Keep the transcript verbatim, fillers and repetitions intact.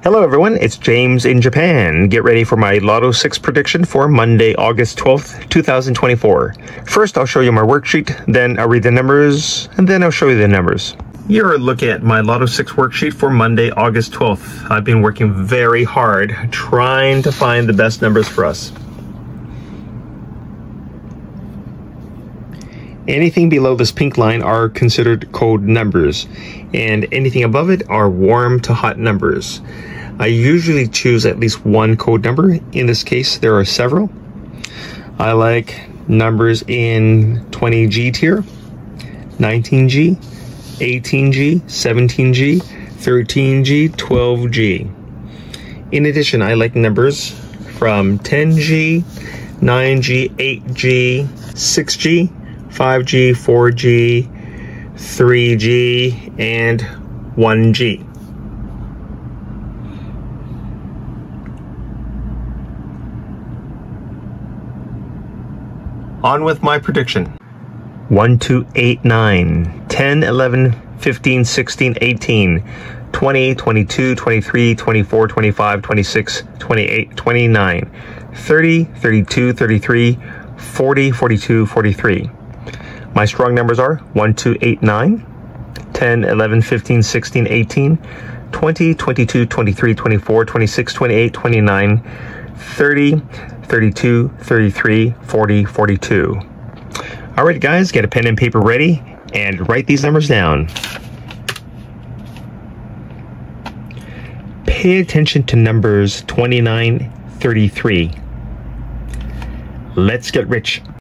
Hello everyone, it's James in Japan. Get ready for my Lotto six prediction for Monday, August twelfth, two thousand twenty-four. First, I'll show you my worksheet, then I'll read the numbers, and then I'll show you the numbers. You're a look at my Lotto six worksheet for Monday, August twelfth. I've been working very hard trying to find the best numbers for us. Anything below this pink line are considered code numbers, and anything above it are warm to hot numbers. I usually choose at least one code number. In this case, there are several. I like numbers in twenty G tier, nineteen G, eighteen G, seventeen G, thirteen G, twelve G. In addition, I like numbers from ten G, nine G, eight G, six G, five G, four G, three G, and one G. On with my prediction. one, two, eight, nine, ten, eleven, fifteen, sixteen, eighteen, twenty, twenty-two, twenty-three, twenty-four, twenty-five, twenty-six, twenty-eight, twenty-nine, thirty, thirty-two, thirty-three, forty, forty-two, forty-three. My strong numbers are one, two, eight, nine, ten, eleven, fifteen, sixteen, eighteen, twenty, twenty-two, twenty-three, twenty-four, twenty-six, twenty-eight, twenty-nine, thirty, thirty-two, thirty-three, forty, forty-two. All right, guys, get a pen and paper ready and write these numbers down. Pay attention to numbers twenty-nine, thirty-three. Let's get rich.